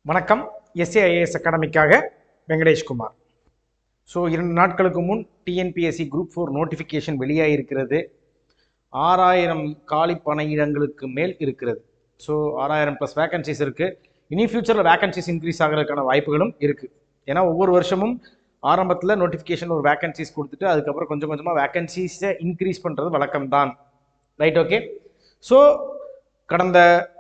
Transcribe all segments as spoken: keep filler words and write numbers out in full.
வணக்கம். SA IAS அகாடமிக்காக Venkatesh Kumar. So இரண்டு நாட்களுக்கு முன் டிஎன்பிஎஸ்சி குரூப் ஃபோர் நோட்டிஃபிகேஷன் வெளியாகிருக்கிறது. ஆறாயிரம் காலி பணியிடங்களுக்கு மேல் இருக்கிறது. ஸோ ஆறாயிரம் ப்ளஸ் வேகன்சிஸ் இருக்குது. இனி ஃபியூச்சரில் வேகன்சிஸ் இன்க்ரீஸ் ஆகிறதுக்கான வாய்ப்புகளும் இருக்குது. ஏன்னா ஒவ்வொரு வருஷமும் ஆரம்பத்தில் நோட்டிஃபிகேஷன் ஒரு வேகன்சிஸ் கொடுத்துட்டு அதுக்கப்புறம் கொஞ்சம் கொஞ்சமாக வேகன்சிஸை இன்க்ரீஸ் பண்ணுறது வழக்கம்தான். Right, okay. ஸோ கடந்த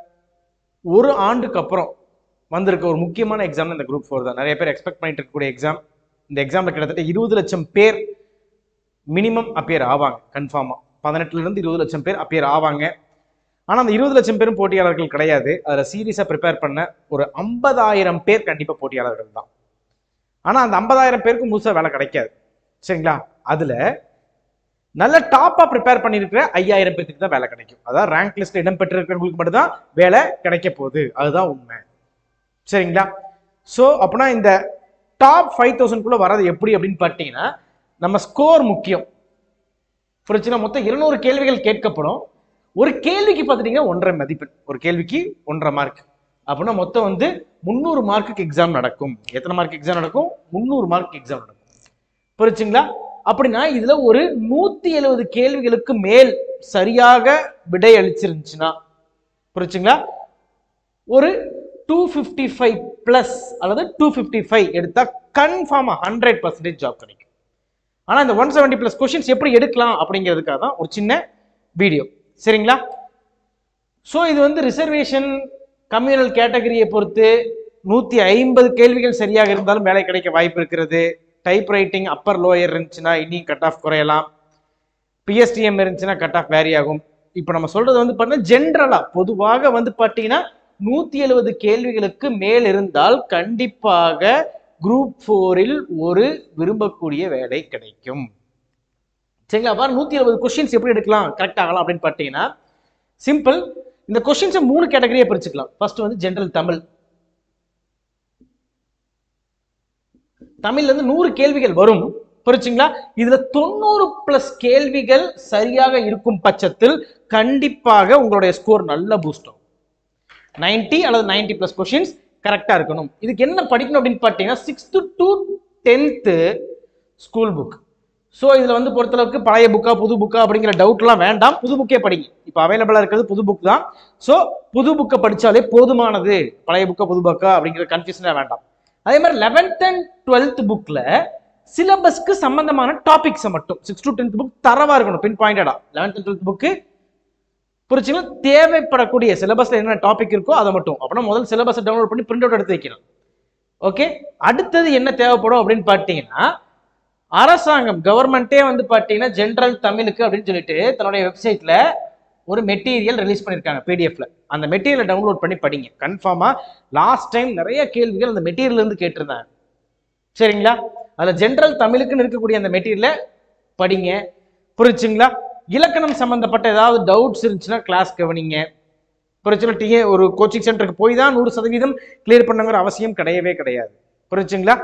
ஒரு ஆண்டுக்கு அப்புறம் வந்திருக்க ஒரு முக்கியமான எக்ஸாம் இந்த குரூப் ஃபோர் தான். நிறைய பேர் எக்ஸ்பெக்ட் பண்ணிட்டு இருக்கக்கூடிய எக்ஸாம். இந்த எக்ஸாமில் கிட்டத்தட்ட இருபது லட்சம் பேர் மினிமம் அப்பியர் ஆவாங்க. கன்ஃபார்மாக பதினெட்டுலேருந்து இருபது லட்சம் பேர் அப்பியர் ஆவாங்க. ஆனால் அந்த இருபது லட்சம் பேரும் போட்டியாளர்கள் கிடையாது. அதில் சீரியஸாக ப்ரிப்பேர் பண்ண ஒரு ஐம்பதாயிரம் பேர் கண்டிப்பாக போட்டியாளர்கள் தான். ஆனால் அந்த ஐம்பதாயிரம் பேருக்கு முழுசாக வேலை கிடைக்காது. சரிங்களா? அதில் நல்ல டாப்பாக ப்ரிப்பேர் பண்ணியிருக்கிற ஐயாயிரம் பேருக்கு தான் வேலை கிடைக்கும். அதாவது ரேங்க் லிஸ்ட்டில் இடம் பெற்றிருக்கிறவங்களுக்கு மட்டும்தான் வேலை கிடைக்க போகுது. அதுதான் உண்மை. சரிங்களா? ஸோ அப்படின்னா இந்த டாப் ஃபைவ் தௌசண்ட்குள்ளே வர்றது எப்படி அப்படின்னு பார்த்தீங்கன்னா நம்ம ஸ்கோர் முக்கியம். புரிச்சுன்னா மொத்தம் இருநூறு கேள்விகள் கேட்கப்படும். ஒரு கேள்விக்கு பார்த்துட்டீங்கன்னா ஒன்றரை மதிப்பெண். ஒரு கேள்விக்கு ஒன்றரை மார்க். அப்படின்னா மொத்தம் வந்து முந்நூறு மார்க்குக்கு எக்ஸாம் நடக்கும். எத்தனை மார்க் எக்ஸாம் நடக்கும்? முந்நூறு மார்க் எக்ஸாம் நடக்கும். புரிச்சுங்களா? அப்படின்னா இதுல ஒரு நூத்தி எழுபது கேள்விகளுக்கு மேல் சரியாக விடை அளிச்சிருந்துச்சுன்னா, புரிச்சுங்களா, ஒரு டூ ஃபிஃப்டி ஃபைவ் பிளஸ் அல்லது டூ ஃபிஃப்டி ஃபைவ் எடுத்தா கன்ஃபார்மா ஹண்ட்ரட் பர்சன்டேஜ் ஜாப் கிடைக்கும். ஆனா இந்த ஒன் செவன்டி பிளஸ் கொஸ்டின்ஸ் எப்படி எடுக்கலாம் அப்படிங்கிறதுக்காக தான் ஒரு சின்ன வீடியோ. சரிங்களா? ஸோ இது வந்து ரிசர்வேஷன் கம்யூனல் கேட்டகரியை பொறுத்து நூத்தி ஐம்பது கேள்விகள் சரியாக இருந்தாலும் வேலை கிடைக்க வாய்ப்பு இருக்கிறது. டைப் ரைட்டிங் அப்பர் லோயர் இருந்துச்சுன்னா இன்னும் கட் ஆஃப் குறையலாம். பிஎஸ்டிஎம் இருந்துச்சுன்னா கட் ஆஃப் வேரி ஆகும். இப்போ நம்ம சொல்றது வந்து பார்த்தீங்கன்னா ஜென்ரலா பொதுவாக வந்து பார்த்தீங்கன்னா நூத்தி எழுபது கேள்விகளுக்கு மேல் இருந்தால் கண்டிப்பாக குரூப் போரில் ஒரு விரும்பக்கூடிய வேலை கிடைக்கும். சரிங்களா? பாரு நூத்தி எழுபது கொஸ்டின்ஸ் எப்படி எடுக்கலாம், கரெக்ட் ஆகலாம் அப்படின்னு பார்த்தீங்கன்னா சிம்பிள். இந்த கொஸ்டின்ஸை மூணு கேட்டகரியை பிரிச்சுக்கலாம். ஃபர்ஸ்ட் வந்து ஜென்ரல் தமிழ். தமிழ்ல இருந்து நூறு கேள்விகள் வரும். புரிச்சுங்களா? இதுல தொண்ணூறு பிளஸ் கேள்விகள் சரியாக இருக்கும் பட்சத்தில் கண்டிப்பாக உங்களுடைய ஸ்கோர் நல்ல பூஸ்ட் ஆகும். நைன்டி அல்லது நைன்டி பிளஸ் கொஸ்டின்ஸ் கரெக்டா இருக்கணும். இதுக்கு என்ன படிக்கணும் அப்படின்னு பார்த்தீங்கன்னா sixth to tenth school book. So இதுல வந்து பொறுத்தளவுக்கு பழைய புக்கா புது புக்கா அப்படிங்கிற டவுட்லாம் வேண்டாம். புது புக்கே படிங்க. இப்போ அவைலபிளா இருக்கிறது புது புக் தான். ஸோ புது புக்கை படிச்சாலே போதுமானது. பழைய புக்கா புது புக்கா அப்படிங்கிற கன்ஃபியூஷனே வேண்டாம். அதே மாதிரி லெவன்த் அண்ட் டுவெல்த் புக்ல சிலபஸ்க்கு சம்பந்தமான டாபிக்ஸை மட்டும் சிக்ஸ் டு டென்த் புக் தரவா இருக்கணும். பின் பாயிண்டடா லெவன்த் அண்ட் டுவெல்த் புக்கு புரிச்சுங்களா? தேவைப்படக்கூடிய சிலபஸ்ல என்ன டாபிக் இருக்கோ அதை மட்டும். அப்படின்னா முதல் சிலபஸை டவுன்லோட் பண்ணி பிரிண்ட் அவுட் எடுத்து வைக்கணும். ஓகே. அடுத்தது என்ன தேவைப்படும் அப்படின்னு பார்த்தீங்கன்னா அரசாங்கம் கவர்மெண்டே வந்து பார்த்தீங்கன்னா ஜென்ரல் தமிழுக்கு அப்படின்னு சொல்லிட்டு தன்னுடைய வெப்சைட்ல ஒரு மெட்டீரியல் ரிலீஸ் பண்ணியிருக்காங்க பிடிஎஃப்ல. அந்த மெட்டீரியலை டவுன்லோட் பண்ணி படிங்க. கன்ஃபார்மா லாஸ்ட் டைம் நிறைய கேள்விகள் அந்த மெட்டீரியல் இருந்து கேட்டிருந்தாங்க. சரிங்களா? அதுல ஜென்ரல் தமிழுக்குன்னு இருக்கக்கூடிய அந்த மெட்டீரியலை படிங்க. புரிச்சுங்களா? இலக்கணம் சம்பந்தப்பட்ட ஏதாவது டவுட்ஸ் இருந்துச்சுன்னா கிளாஸ் கவனிங்க. புரிச்சுங்களா? டிஏ ஒரு கோச்சிங் சென்டருக்கு போய் தான் நூறு சதவீதம் கிளியர் பண்ணுங்கிற அவசியம் கிடையவே கிடையாது. புரிச்சுங்களா?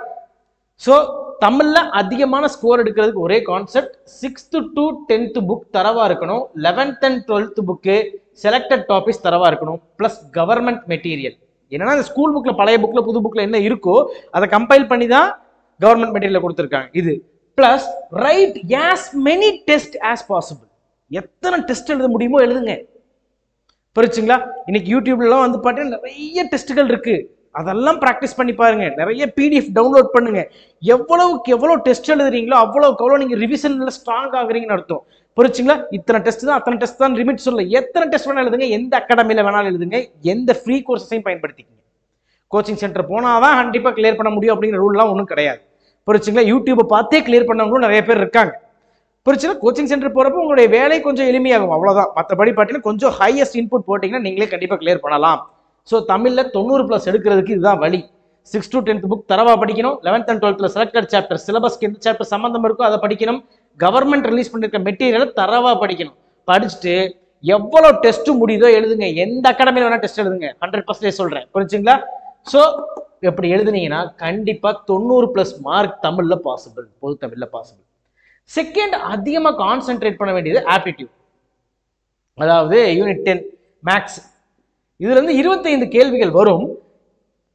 ஸோ தமிழ்ல அதிகமான ஸ்கோர் எடுக்கிறதுக்கு ஒரே concept sixth to tenth book தரவா இருக்கணும். Eleventh and twelfth book selected topics தரவா இருக்கணும். Plus government material. என்னன்னா இந்த ஸ்கூல் புக்ல பழைய புக்ல புது புக்ல என்ன இருக்கோ அதை கம்பைல் பண்ணி தான் கவர்மெண்ட் மெட்டீரியல் கொடுத்துருக்காங்க. இது plus write as many test as possible. எத்தனை டெஸ்ட் எழுத முடியுமோ எழுதுங்க. புரிச்சுங்களா? இன்னைக்கு யூடியூப்லாம் வந்து பார்த்தீங்கன்னா நிறைய டெஸ்ட்டுகள் இருக்கு. அதெல்லாம் ப்ராக்டிஸ் பண்ணி பாருங்க. நிறைய பிடிஎஃப் டவுன்லோட் பண்ணுங்க. எவ்வளவுக்கு எவ்வளவு டெஸ்ட் எழுதுறீங்களோ அவ்வளவுக்கு எவ்வளவு நீங்க ரிவிஷன்ல ஸ்ட்ராங் ஆகுறீங்கன்னு அர்த்தம். புரிச்சுங்களா? இத்தனை டெஸ்ட் தான் அத்தனை டெஸ்ட் தான் லிமிட் சொல்ல. எத்தனை டெஸ்ட் வேணாலும் எழுதுங்க. எந்த அகாடமியில வேணாலும் எழுதுங்க. எந்த ஃப்ரீ கோர்ஸையும் பயன்படுத்திக்கங்க. கோச்சிங் சென்டர் போனாதான் கண்டிப்பா கிளியர் பண்ண முடியும் அப்படிங்கிற ரூல்லாம் ஒன்றும் கிடையாது. புரிச்சுங்களா? யூடியூப்பை பார்த்தே கிளியர் பண்ணவங்களும் நிறைய பேர் இருக்காங்க. புரிச்சுங்களா? கோச்சிங் சென்டர் போறப்போ உங்களுடைய வேலை கொஞ்சம் எளிமையாகும். அவ்வளவுதான். மற்றபடி பார்த்தீங்கன்னா கொஞ்சம் ஹையஸ்ட் இன்புட் போட்டீங்கன்னா நீங்களே கண்டிப்பா கிளியர் பண்ணலாம். ஸோ தமிழ்ல தொண்ணூறு பிளஸ் எடுக்கிறதுக்கு இதுதான் வழி. சிக்ஸ் டு டென்த் புக் தரவா படிக்கணும். லெவன்த் அண்ட் டுவெல்த்ல செலக்டட் சாப்டர் சிலபஸ்க்கு எந்த சாப்டர் சம்பந்தம் இருக்கோ அதை படிக்கணும். கவர்மெண்ட் ரிலீஸ் பண்ணிருக்க மெட்டீரியலை தரவா படிக்கணும். படிச்சுட்டு எவ்வளவு டெஸ்ட் முடியுதோ எழுதுங்க. எந்த அகாடமியில வேணா டெஸ்ட் எழுதுங்க. ஹண்ட்ரட் பர்சன்டேஜ் சொல்றேன். புரிச்சுங்களா? ஸோ எப்படி எழுதுனீங்கன்னா கண்டிப்பா தொண்ணூறு பிளஸ் மார்க் தமிழ்ல பாசிபிள். பொது தமிழ்ல பாசிபிள். செகண்ட் அதிகமாக கான்சென்ட்ரேட் பண்ண வேண்டியது ஆப்டிடியூட். அதாவது யூனிட் டென் மேக்ஸ். இதுல இருந்து இருபத்தைந்து கேள்விகள் வரும்.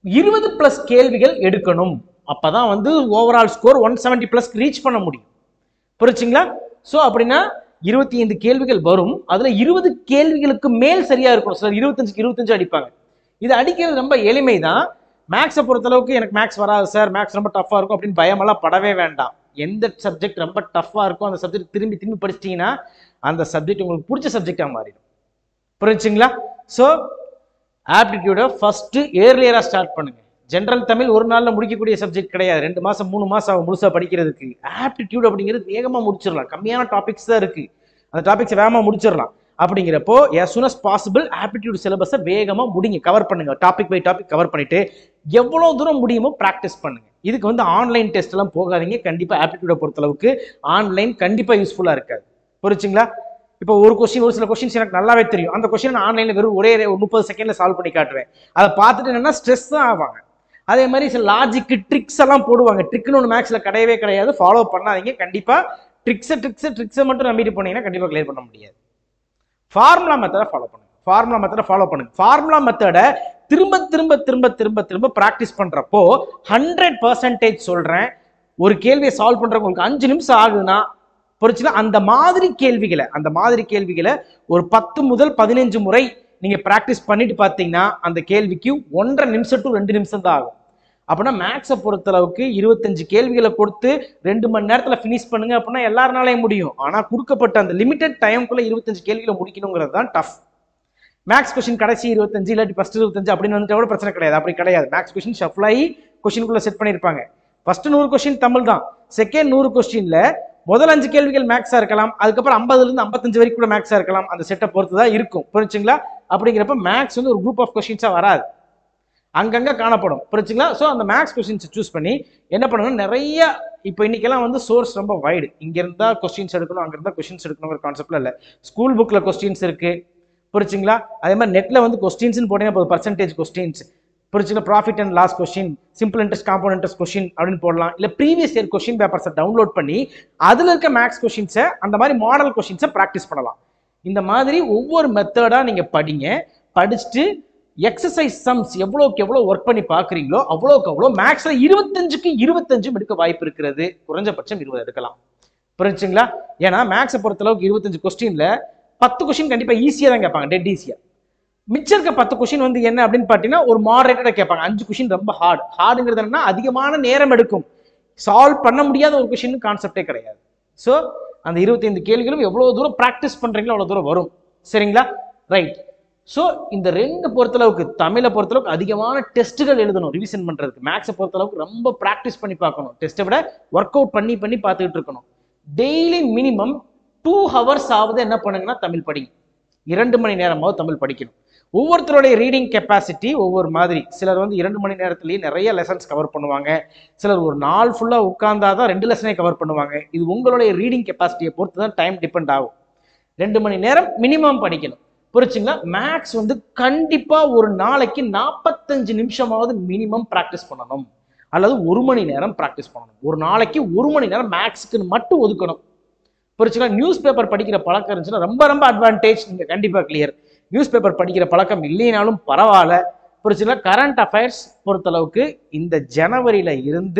இருபது பிளஸ் கேள்விகள் எடுக்கணும். அப்பதான் வந்து overall score one seventy plus reach பண்ண முடியும். புரிச்சுங்களா? ஸோ அப்படின்னா இருபத்தி ஐந்து கேள்விகள் வரும். அதுல இருபது கேள்விகளுக்கு மேல் சரியா இருக்கும். சார் இருபத்தஞ்சுக்கு இருபத்தஞ்சு அடிப்பாங்க. இது அடிக்கிறது ரொம்ப எளிமைதான். மேக்ஸை பொறுத்தளவுக்கு எனக்கு மேக்ஸ் வராது சார், மேக்ஸ் ரொம்ப டஃபா இருக்கும் அப்படின்னு பயமெல்லாம் படவே வேண்டாம். எந்த சப்ஜெக்ட் ரொம்ப டஃபா இருக்கும் அந்த சப்ஜெக்ட் திரும்பி திரும்பி படிச்சிட்டீங்கன்னா அந்த சப்ஜெக்ட் உங்களுக்கு பிடிச்ச சப்ஜெக்டா மாறிடும். புரிஞ்சுங்களா? ஸோ ஆப்டிடியூட ஃபர்ஸ்ட் ஏர்லியரா ஸ்டார்ட் பண்ணுங்க. ஜென்ரல் தமிழ் ஒரு நாள்ல முடிக்கக்கூடிய சப்ஜெக்ட் கிடையாது. ரெண்டு மாசம் மூணு மாசம் ஆகும் முழுசா படிக்கிறதுக்கு. ஆப்டிடியூட் அப்படிங்கிறது வேகமா முடிச்சிடலாம். கம்மியான டாபிக்ஸ் தான் இருக்கு, அந்த டாபிக்ஸ் வேகமா முடிச்சிடலாம். அப்படிங்கிறப்போ as soon as possible aptitude சிலபஸை வேகமா முடிங்க, கவர் பண்ணுங்க. டாபிக் பை டாபிக் கவர் பண்ணிட்டு எவ்வளவு தூரம் முடியுமோ ப்ராக்டிஸ் பண்ணுங்க. இதுக்கு வந்து ஆன்லைன் டெஸ்ட் எல்லாம் போகாதீங்க. கண்டிப்பா ஆப்டிடியூட பொறுத்தளவுக்கு ஆன்லைன் கண்டிப்பா யூஸ்ஃபுல்லா இருக்காது. புரிச்சுங்களா? இப்போ ஒரு கொஸ்டின், ஒரு சில கொஸ்டின்ஸ் எனக்கு நல்லாவே தெரியும், அந்த கொஸ்டின் நான் ஆன்லைன்ல வெறும் ஒரே முப்பது செகண்ட்ல சால்வ் பண்ணி காட்டுவேன். அதை பார்த்துட்டு என்னன்னா ஸ்ட்ரெஸ் தான் ஆவாங்க. அதே மாதிரி சில லாஜிக் ட்ரிக்ஸ் எல்லாம் போடுவாங்க. ட்ரிக்னு ஒன்று மேக்ஸ்ல கிடையவே கிடையாது. ஃபாலோ பண்ணாதீங்க. கண்டிப்பா ட்ரிக்ஸை ட்ரிக்ஸை ட்ரிக்ஸை மட்டும் நம்பிட்டு போனீங்கன்னா கண்டிப்பா கிளியர் பண்ண முடியாது. ஃபார்முலா மெத்தடை ஃபாலோ பண்ணுங்க. ஃபார்முலா மெத்தடை ஃபாலோ பண்ணுங்க. ஃபார்முலா மெத்தடை திரும்ப திரும்ப திரும்ப திரும்ப திரும்ப ப்ராக்டிஸ் பண்றப்போ ஹண்ட்ரட் பர்சன்டேஜ் சொல்றேன், ஒரு கேள்வியை சால்வ் பண்றவங்க உங்களுக்கு அஞ்சு நிமிஷம் ஆகுதுன்னா புரிச்சுல, அந்த மாதிரி கேள்விகளை அந்த மாதிரி கேள்விகளை ஒரு பத்து முதல் பதினஞ்சு முறை நீங்க பிராக்டிஸ் பண்ணிட்டு பார்த்தீங்கன்னா அந்த கேள்விக்கு ஒன்றரை நிமிஷம் டு ரெண்டு நிமிஷம் தான் ஆகும். அப்படின்னா மேக்ஸை பொறுத்தளவுக்கு இருபத்தஞ்சு கேள்விகளை கொடுத்து ரெண்டு மணி நேரத்தில் ஃபினிஷ் பண்ணுங்க அப்படின்னா எல்லாருனாலையும் முடியும். ஆனால் கொடுக்கப்பட்ட அந்த லிமிடெட் டைமுக்குள்ள இருபத்தஞ்சு கேள்விகளை முடிக்கணுங்கிறது தான் டஃப். மேக்ஸ் கொஸ்டின் கடைசி இருபத்தஞ்சு இல்லாட்டி ஃபர்ஸ்ட் இருபத்தஞ்சு அப்படின்னு வந்துட்டு கூட பிரச்சனை கிடையாது. அப்படி கிடையாது. மேக்ஸ் கொஸ்டின் ஷஃபிள் ஆகி கொஸ்டினுக்குள்ள செட் பண்ணியிருப்பாங்க. ஃபர்ஸ்ட் நூறு கொஸ்டின் தமிழ் தான். செகண்ட் நூறு கொஸ்டின்ல முதல் அஞ்சு கேள்விகள் மேக்ஸா இருக்கலாம், அதுக்கப்புறம் ஐம்பதுல இருந்து ஐம்பத்தஞ்சு வரைக்கும் கூட மேக்ஸா இருக்கலாம். அந்த செட்டை பொறுத்து தான் இருக்கும். புரிச்சுங்களா? அப்படிங்கிறப்ப மேக்ஸ் வந்து ஒரு குரூப் ஆஃப் கொஸ்டின்ஸா வராது, அங்கங்க காணப்படும். புரிச்சுங்களா? ஸோ அந்த மேக்ஸ் கொஸ்டின்ஸ் சூஸ் பண்ணி என்ன பண்ணணும், நிறைய இப்போ இன்னைக்கெல்லாம் வந்து சோர்ஸ் ரொம்ப வைடு. இங்க இருந்தா கொஸ்டின்ஸ் எடுக்கணும், அங்க இருந்தா கொஸ்டின்ஸ் எடுக்கணுங்கிற கான்செப்ட்ல இல்லை. ஸ்கூல் புக்ல கொஸ்டின்ஸ் இருக்கு. புரிச்சுங்களா? அதே மாதிரி நெட்ல வந்து கொஸ்டின்ஸ் போட்டீங்கன்னா போதும், பர்சன்டேஜ் கொஸ்டின்ஸ். புரிச்சுங்களா? Profit and loss question, simple interest, compound interest question அப்படின்னு போடலாம். இல்லை ப்ரீவியஸ் இயர் கொஸ்டின் பேப்பர்ஸை டவுன்லோட் பண்ணி அதுல இருக்க மேக்ஸ் கொஸ்டின்ஸை அந்த மாதிரி மாடல் கொஸ்டின்ஸை ப்ராக்டிஸ் பண்ணலாம். இந்த மாதிரி ஒவ்வொரு மெத்தடா நீங்க படிங்க. படிச்சுட்டு எக்ஸசைஸ் சம்ஸ் எவ்வளோக்கு எவ்வளோ ஒர்க் பண்ணி பார்க்குறீங்களோ அவ்வளோக்கு அவ்வளோ மேக்ஸ்ல இருபத்தஞ்சுக்கு இருபத்தஞ்சும் எடுக்க வாய்ப்பு இருக்கிறது. குறைஞ்சபட்சம் இருபது எடுக்கலாம். புரிஞ்சுங்களா? ஏன்னா மேக்ஸை பொறுத்தளவுக்கு இருபத்தஞ்சு கொஸ்டின்ல பத்து கொஸ்டின் கண்டிப்பா ஈஸியா தான் கேட்பாங்க, டெட் ஈஸியா. மிச்சம் இருக்க பத்து கொஸ்டின் வந்து என்ன அப்படின்னு பார்த்தீங்கன்னா ஒரு மாடரேட்டடா கேட்பாங்க. அஞ்சு கொஸ்டின் ரொம்ப ஹார்ட். ஹார்டுங்கிறது என்னன்னா அதிகமான நேரம் எடுக்கும், சால்வ் பண்ண முடியாத ஒரு கொஸ்டின் கான்செப்டே கிடையாது. ஸோ அந்த இருபத்தி ஐந்து கேள்விகளும் எவ்வளவு தூரம் ப்ராக்டிஸ் பண்றீங்களோ அவ்வளவு தூரம் வரும். சரிங்களா? ரைட். ஸோ இந்த ரெண்டு பொறுத்தளவுக்கு தமிழை பொறுத்தளவுக்கு அதிகமான டெஸ்ட்டுகள் எழுதணும் ரிவிஷன் பண்றதுக்கு. மேக்ஸை பொறுத்தளவுக்கு ரொம்ப ப்ராக்டிஸ் பண்ணி பார்க்கணும். டெஸ்ட்டை விட ஒர்க் அவுட் பண்ணி பண்ணி பார்த்துக்கிட்டு இருக்கணும். டெய்லி மினிமம் டூ ஹவர்ஸ் ஆகுது என்ன பண்ணுங்கன்னா தமிழ் படிங்க. இரண்டு மணி நேரமாவது தமிழ் படிக்கணும். ஒவ்வொருத்தருடைய ரீடிங் கெப்பாசிட்டி ஒவ்வொரு மாதிரி. சிலர் வந்து இரண்டு மணி நேரத்திலேயே நிறைய லெசன்ஸ் கவர் பண்ணுவாங்க. சிலர் ஒரு நாள் ஃபுல்லா உட்கார்ந்தாதான் ரெண்டு லெசனே கவர் பண்ணுவாங்க. இது உங்களுடைய ரீடிங் கெப்பாசிட்டியை பொறுத்து தான் டைம் டிபெண்ட் ஆகும். ரெண்டு மணி நேரம் மினிமம் படிக்கணும். புரிச்சுங்களா? மேக்ஸ் வந்து கண்டிப்பா ஒரு நாளைக்கு நாற்பத்தஞ்சு நிமிஷமாவது மினிமம் பிராக்டிஸ் பண்ணணும், அல்லது ஒரு மணி நேரம் பிராக்டிஸ் பண்ணணும். ஒரு நாளைக்கு ஒரு மணி நேரம் மேக்ஸுக்கு மட்டும் ஒதுக்கணும். புரிச்சுங்களா? நியூஸ் பேப்பர் படிக்கிற பழக்கம் இருந்துச்சுன்னா ரொம்ப ரொம்ப அட்வான்டேஜ். நீங்க கண்டிப்பா கிளியர். நியூஸ் பேப்பர் படிக்கிற பழக்கம் இல்லைனாலும் பரவாயில்ல. புரிச்சுங்களா? கரண்ட் அஃபேர்ஸ் பொறுத்தளவுக்கு இந்த ஜனவரியில இருந்து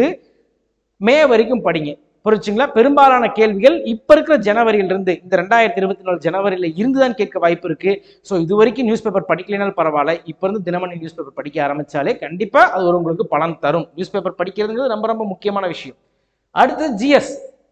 மே வரைக்கும் படிங்க. புரிச்சுங்களா? பெரும்பாலான கேள்விகள் இப்ப இருக்கிற ஜனவரியில இருந்து இந்த ரெண்டாயிரத்தி இருபத்தி நாலு ஜனவரியில இருந்துதான் கேட்க வாய்ப்பு இருக்கு. ஸோ இது வரைக்கும் நியூஸ் பேப்பர் படிக்கலைனாலும் பரவாயில்ல, இப்ப இருந்து தினமணி நியூஸ் பேப்பர் படிக்க ஆரம்பிச்சாலே கண்டிப்பா அது ஒரு உங்களுக்கு பலன் தரும். நியூஸ் பேப்பர் படிக்கிறதுங்கிறது ரொம்ப ரொம்ப முக்கியமான விஷயம். அடுத்து ஜிஎஸ்,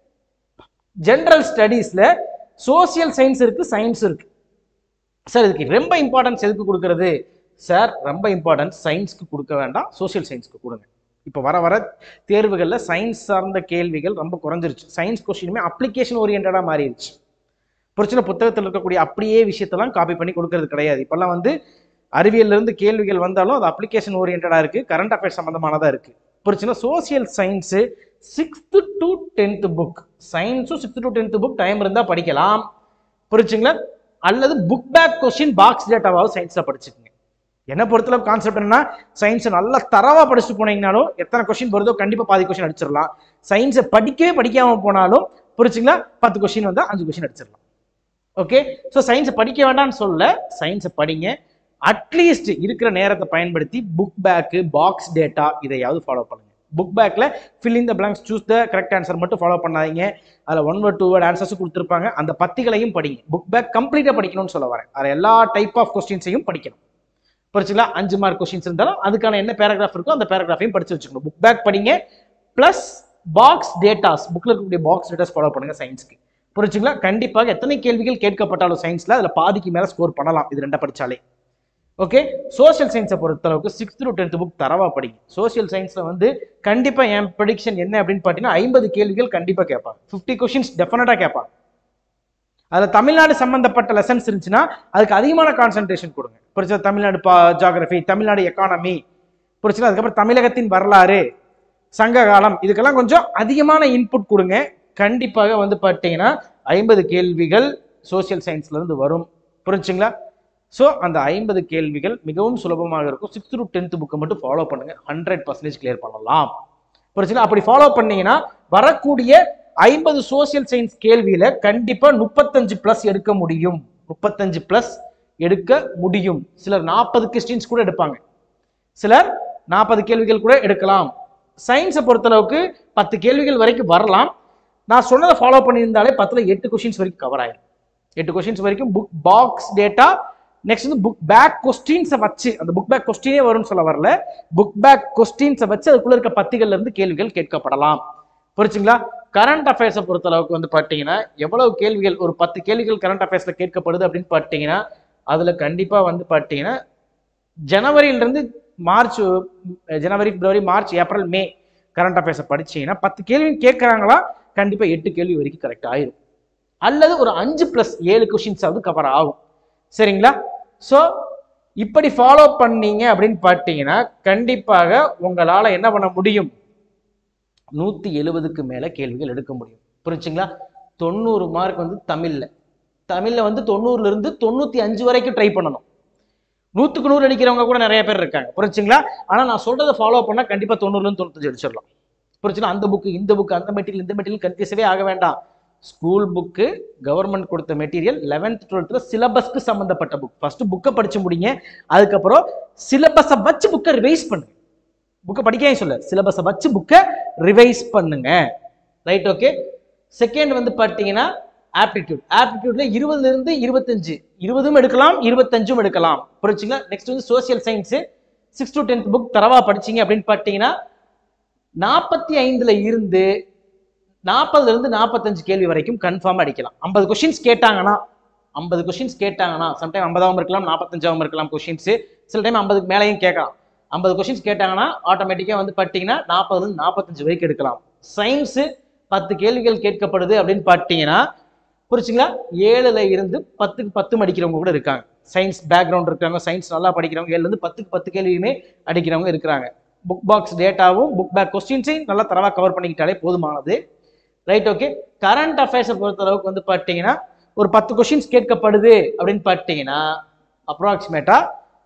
ஜெனரல் ஸ்டடீஸ்ல சோசியல் சயின்ஸ் இருக்கு, சயின்ஸ் இருக்கு. சார் இதுக்கு ரொம்ப இம்பார்ட்டன்ஸ் எதுக்கு கொடுக்கறது? சார் ரொம்ப இம்பார்ட்டன்ஸ் சயின்ஸ்க்கு கொடுக்க வேண்டாம், சோசியல் சயின்ஸ்க்கு கொடுங்க. இப்போ வர வர தேர்வுகளில் சயின்ஸ் சார்ந்த கேள்விகள் ரொம்ப குறைஞ்சிருச்சு. சயின்ஸ் கொஸ்டினுமே அப்ளிகேஷன் ஓரியன்டா மாறிடுச்சு. பிரச்சனை புத்தகத்தில் இருக்கக்கூடிய அப்படியே விஷயத்தெல்லாம் காப்பி பண்ணி கொடுக்கறது கிடையாது. இப்பெல்லாம் வந்து அறிவியல்ல இருந்து கேள்விகள் வந்தாலும் அது அப்ளிகேஷன் ஓரியன்டா இருக்கு, கரண்ட் அஃபேர்ஸ் சம்பந்தமானதா இருக்கு. பிரச்சனை social science sixth to tenth book, சயின்ஸும் sixth to tenth book time இருந்தா படிக்கலாம். புரிச்சுங்களா? அல்லது book back question box data சயின்ஸ்ல படிச்சுக்கோங்க. என்ன பொறுத்தளவு கான்செப்ட் என்னன்னா சயின்ஸை நல்லா தரவா படிச்சுட்டு போனீங்கனாலும் எத்தனை கொஸ்டின் வருதோ கண்டிப்பா பாதி கொஸ்டின் அடிச்சிடலாம். சயின்ஸை படிக்கவே படிக்காம போனாலும் புரிச்சுங்களா பத்து கொஸ்டின் வந்தா அஞ்சு கொஸ்டின் அடிச்சிடலாம். ஓகே, ஸோ சயின்ஸை படிக்க வேண்டாம்னு சொல்ல, சயின்ஸை படிங்க. அட்லீஸ்ட் இருக்கிற நேரத்தை பயன்படுத்தி புக் பேக்கு பாக்ஸ் டேட்டா இதையாவது ஃபாலோ பண்ணுங்க. புக் பேக்கில் fill in the blanks choose the correct answer மட்டும் ஃபாலோ பண்ணாதீங்க. அதில் one word two word answers கொடுத்துருப்பாங்க, அந்த பத்திகளையும் படிங்க. புக் பேக் கம்ப்ளீட்டாக படிக்கணும்னு சொல்ல வரேன். அதில் எல்லா டைப் ஆஃப் கொஸ்டின்ஸையும் படிக்கணும். படிச்சுங்களா? அஞ்சு மார்க் கொஸ்டின்ஸ் இருந்தாலும் அதுக்கான என்ன பேராகிராஃப் இருக்கோ அந்த பேராகிராஃபையும் படிச்சு வச்சுக்கணும். புக் பேக் படிங்க, பிளஸ் பாக்ஸ் டேட்டாஸ், புக்கில் இருக்கக்கூடிய பாக்ஸ் டேட்டாஸ் ஃபாலோ பண்ணுங்க சயின்ஸ்க்கு. புரிச்சுங்களா? கண்டிப்பாக எத்தனை கேள்விகள் கேட்கப்பட்டாலும் சயின்ஸில் அதில் பாதிக்கு மேலே ஸ்கோர் பண்ணலாம் இது ரெண்டை படித்தாலே. ஓகே, சோசியல் சயின்ஸை பொறுத்தளவுக்கு சிக்ஸ்த் டு டென்த் புக் தரவா படிங்க. சோசியல் சயின்ஸில் வந்து கண்டிப்பாக என் ப்ரெடிக்ஷன் என்ன அப்படின்னு பார்த்தீங்கன்னா ஐம்பது கேள்விகள் கண்டிப்பாக கேட்பாங்க. ஃபிஃப்டி கொஸ்டின்ஸ் டெஃபினட்டாக கேட்பாங்க. அதில் தமிழ்நாடு சம்பந்தப்பட்ட லெசன்ஸ் இருந்துச்சுன்னா அதுக்கு அதிகமான கான்சன்ட்ரேஷன் கொடுங்க. புரிச்சா? தமிழ்நாடு பா ஜாகிரபி, தமிழ்நாடு எக்கானமி, புரிச்சுங்களா? அதுக்கப்புறம் தமிழகத்தின் வரலாறு, சங்க காலம், இதுக்கெல்லாம் கொஞ்சம் அதிகமான இன்புட் கொடுங்க. கண்டிப்பாக வந்து பார்த்தீங்கன்னா ஐம்பது கேள்விகள் சோசியல் சயின்ஸ்ல இருந்து வரும். புரிஞ்சுங்களா? ஸோ அந்த ஐம்பது கேள்விகள் மிகவும் சுலபமாக இருக்கும். சிக்ஸ்த் டு டென்த் புக்கை மட்டும் ஃபாலோ பண்ணுங்க, ஹண்ட்ரட் பர்சன்டேஜ் கிளியர் பண்ணலாம். புரிச்சுங்களா? அப்படி ஃபாலோ பண்ணீங்கன்னா வரக்கூடிய ஐம்பது சோசியல் சயின்ஸ் கேள்வியில கண்டிப்பா முப்பத்தஞ்சு பிளஸ் எடுக்க முடியும். முப்பத்தஞ்சு பிளஸ் எடுக்க முடியும். சிலர் நாற்பது கொஸ்டின்ஸ் கூட எடுப்பாங்க, சிலர் நாற்பது கேள்விகள் கூட எடுக்கலாம். சயின்ஸை பொறுத்தளவுக்கு பத்து கேள்விகள் வரைக்கும் வரலாம். நான் சொன்னதை ஃபாலோ பண்ணியிருந்தாலே பத்துல எட்டு கொஸ்டின்ஸ் வரைக்கும் கவர் ஆயிடும். எட்டு கொஸ்டின்ஸ் வரைக்கும் புக் பாக்ஸ் டேட்டா, நெக்ஸ்ட் வந்து புக் பேக் கொஸ்டின்ஸை வச்சு, அந்த புக் பேக் கொஸ்டினே வரும்னு சொல்ல வரல, புக் பேக் கொஸ்டின்ஸை வச்சு அதுக்குள்ள இருக்க பத்திகள்ல இருந்து கேள்விகள் கேட்கப்படலாம். புரிச்சுங்களா? கரண்ட் அஃபேர்ஸை பொறுத்த அளவுக்கு வந்து பார்த்தீங்கன்னா எவ்வளவு கேள்விகள், ஒரு பத்து கேள்விகள் கரண்ட் அஃபேர்ஸ்ல கேட்கப்படுது அப்படின்னு பார்த்தீங்கன்னா அதுல கண்டிப்பா வந்து பார்த்தீங்கன்னா ஜனவரியிலிருந்து மார்ச், ஜனவரி பிப்ரவரி மார்ச் ஏப்ரல் மே கரண்ட் அஃபேர்ஸை படிச்சீங்கன்னா பத்து கேள்வி கேட்கறாங்களா, கண்டிப்பா எட்டு கேள்வி வரைக்கும் கரெக்ட் ஆயிரும். அல்லது ஒரு அஞ்சு பிளஸ் ஏழு கொஸ்டின்ஸ் ஆகுது கவர் ஆகும். சரிங்களா? ஸோ இப்படி ஃபாலோ பண்ணீங்க அப்படின்னு பார்த்தீங்கன்னா கண்டிப்பாக உங்களால என்ன பண்ண முடியும், நூத்தி எழுபதுக்கு மேல கேள்விகள் எடுக்க முடியும். புரிஞ்சுங்களா? தொண்ணூறு மார்க் வந்து தமிழ்ல தமிழ்ல வந்து தொண்ணூறுல இருந்து தொண்ணூத்தி அஞ்சு வரைக்கும் ட்ரை பண்ணணும். நூத்துக்கு நூறு அடிக்கிறவங்க கூட நிறைய பேர் இருக்காங்க. புரிஞ்சுங்களா? ஆனா நான் சொல்றதை ஃபாலோ பண்ணா கண்டிப்பா தொண்ணூறுல இருந்து தொண்ணூத்தஞ்சு அடிச்சிடலாம். புரிஞ்சுங்களா? அந்த புக்கு இந்த புக்கு அந்த மெட்டீரியல் இந்த மெட்டீரியல் கன்ஃபியூஸவே ஆக வேண்டாம். ஸ்கூல் புக்கு, கவர்மெண்ட் கொடுத்த மெட்டீரியல், லெவன்த் டுவெல்த்ல சிலபஸ்க்கு சம்பந்தப்பட்ட புக். ஃபர்ஸ்ட் புக்கை படிச்சு முடிங்க, அதுக்கப்புறம் சிலபஸை வச்சு புக்கை ரிவைஸ் பண்ணுங்க. புக்கை படிக்கவே சொல்ல, சிலபஸை வச்சு புக்கை ரிவைஸ் பண்ணுங்க. ரைட்? ஓகே. செகண்ட் வந்து பார்த்தீங்கன்னா ஆப்டிடியூட். ஆப்டிடியூட்ல இருபதுல இருந்து இருபத்தஞ்சு, இருபதும் எடுக்கலாம் இருபத்தஞ்சும் எடுக்கலாம். புரிச்சுங்களா? நெக்ஸ்ட் வந்து social science six to tenth book தரவா படிச்சீங்க அப்படின்னு பார்த்தீங்கன்னா நாற்பத்தி ஐந்துல இருந்து நாற்பதுல இருந்து நாற்பத்தஞ்சு கேள்வி வரைக்கும் கன்ஃபார்ம் அடிக்கலாம். ஐம்பது கொஸ்டின்ஸ் கேட்டாங்கன்னா ஐம்பது கொஸ்டின்ஸ் கேட்டாங்கன்னா சம்டைம் ஐம்பதாவும் இருக்கலாம், நாற்பத்தஞ்சாவும் இருக்கலாம் கொஸ்டின்ஸ். சில டைம் ஐம்பதுக்கு மேலேயும் கேட்கலாம். ஐம்பது கொஸ்டின்ஸ் கேட்டாங்கன்னா ஆட்டோமேட்டிக்காக வந்து பார்த்தீங்கன்னா நாற்பதுல இருந்து நாற்பத்தஞ்சு வரைக்கும் எடுக்கலாம். சயின்ஸ் பத்து கேள்விகள் கேட்கப்படுது அப்படின்னு பார்த்தீங்கன்னா புரிச்சுங்களா, ஏழுல இருந்து பத்துக்கு பத்து அடிக்கிறவங்க கூட இருக்காங்க. சயின்ஸ் பேக்ரவுண்ட் இருக்காங்க, சயின்ஸ் நல்லா படிக்கிறவங்க ஏழுல இருந்து பத்துக்கு பத்து கேள்வியுமே அடிக்கிறவங்க இருக்கிறாங்க. புக் பாக்ஸ் டேட்டாவும் புக் பேக் கொஸ்டின்ஸையும் நல்லா தரவா கவர் பண்ணிக்கிட்டாலே போதுமானது. ரைட்? ஓகே. கரண்ட் அஃபேர்ஸை பொறுத்த அளவுக்கு வந்து பார்த்தீங்கன்னா ஒரு பத்து கொஸ்டின்ஸ் கேட்கப்படுது அப்படின்னு பார்த்தீங்கன்னா அப்ராக்சிமேட்டா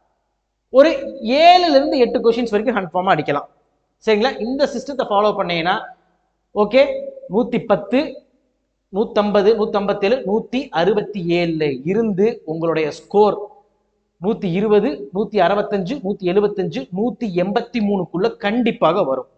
ஒரு ஏழுல இருந்து எட்டு கொஸ்டின்ஸ் வரைக்கும் கன்ஃபார்மா அடிக்கலாம். சரிங்களா? இந்த சிஸ்டத்தை ஃபாலோ பண்ணீங்கன்னா ஓகே, நூத்தி பத்து, நூத்தம்பது, நூத்தி ஏழு, நூத்தி அறுபத்தி ஏழுல இருந்து உங்களுடைய ஸ்கோர் நூத்தி இருபது, நூத்தி அறுபத்தஞ்சு, நூத்தி எழுபத்தஞ்சு, நூத்தி எண்பத்தி மூணுக்குள்ள கண்டிப்பாக வரும்.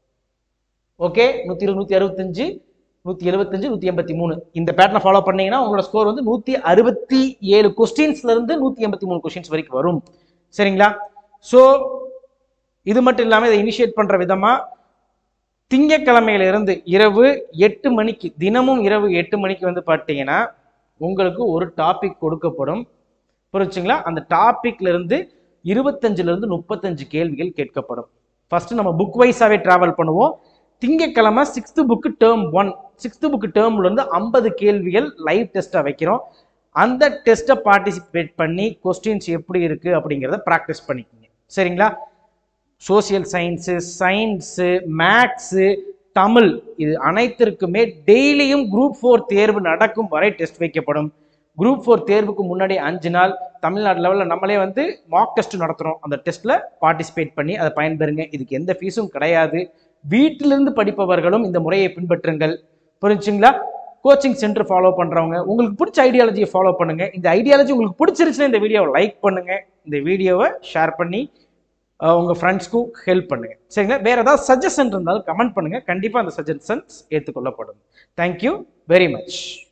ஓகே, நூத்தி இருபது, நூத்தி அறுபத்தஞ்சு, நூத்தி எழுபத்தஞ்சு, நூத்தி எண்பத்தி மூணு இந்த பேட்டர்னை ஃபாலோ பண்ணீங்கன்னா உங்களோட ஸ்கோர் வந்து நூத்தி அறுபத்தி ஏழு கொஸ்டின்ஸ்ல இருந்து நூத்தி எண்பத்தி மூணு கொஸ்டின்ஸ் வரைக்கும் வரும். சரிங்களா? ஸோ இது மட்டும் இல்லாமல் இதை இனிஷியேட் பண்ற விதமா திங்கக்கிழமையில இருந்து இரவு எட்டு மணிக்கு, தினமும் இரவு எட்டு மணிக்கு வந்து பார்த்தீங்கன்னா உங்களுக்கு ஒரு டாபிக் கொடுக்கப்படும். புரிச்சுங்களா? அந்த டாபிக்ல இருந்து இருபத்தஞ்சுல இருந்து முப்பத்தஞ்சு கேள்விகள் கேட்கப்படும். ஃபர்ஸ்ட் நம்ம புக் வைஸாவே டிராவல் பண்ணுவோம். திங்கக்கிழமை sixth book term one, sixth book டேர்ம்ல இருந்து ஐம்பது கேள்விகள் லைவ் டெஸ்ட்டா வைக்கிறோம். அந்த டெஸ்ட்டை பார்ட்டிசிபேட் பண்ணி கொஸ்டின்ஸ் எப்படி இருக்கு அப்படிங்கிறத ப்ராக்டிஸ் பண்ணிக்கோங்க. சரிங்களா? Social science, science, maths, Tamil இது அனைத்திற்குமே டெய்லியும் குரூப் ஃபோர் தேர்வு நடக்கும் வரை டெஸ்ட் வைக்கப்படும். குரூப் ஃபோர் தேர்வுக்கு முன்னாடி அஞ்சு நாள் தமிழ்நாடு லெவலில் நம்மளே வந்து மார்க் டெஸ்ட் நடத்துகிறோம். அந்த டெஸ்ட்டில் பார்ட்டிசிபேட் பண்ணி அதை பயன்பெறுங்க. இதுக்கு எந்த ஃபீஸும் கிடையாது. வீட்டிலிருந்து படிப்பவர்களும் இந்த முறையை பின்பற்றுங்கள். புரிஞ்சுங்களா? கோச்சிங் சென்டர் ஃபாலோ பண்ணுறவங்க உங்களுக்கு பிடிச்ச ஐடியாலஜியை ஃபாலோ பண்ணுங்க. இந்த ஐடியாலஜி உங்களுக்கு பிடிச்சிருச்சுன்னா இந்த வீடியோவை லைக் பண்ணுங்க. இந்த வீடியோவை ஷேர் பண்ணி உங்கள் ஃப்ரெண்ட்ஸ்க்கும் ஹெல்ப் பண்ணுங்கள் சரிங்களா. வேறு ஏதாவது சஜஷன் இருந்தாலும் கமெண்ட் பண்ணுங்கள், கண்டிப்பாக அந்த சஜஷன்ஸ் ஏற்றுக்கொள்ளப்படும். Thank you very much.